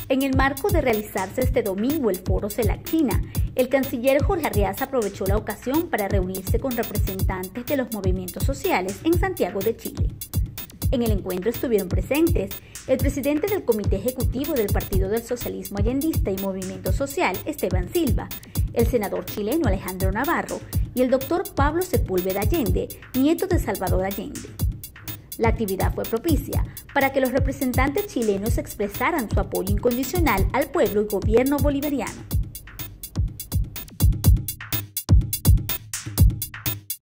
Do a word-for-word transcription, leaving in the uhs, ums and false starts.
En el marco de realizarse este domingo el foro CELAC China, el canciller Jorge Arriaza aprovechó la ocasión para reunirse con representantes de los movimientos sociales en Santiago de Chile. En el encuentro estuvieron presentes el presidente del Comité Ejecutivo del Partido del Socialismo Allendista y Movimiento Social, Esteban Silva, el senador chileno Alejandro Navarro y el doctor Pablo Sepúlveda Allende, nieto de Salvador Allende. La actividad fue propicia para que los representantes chilenos expresaran su apoyo incondicional al pueblo y gobierno bolivariano.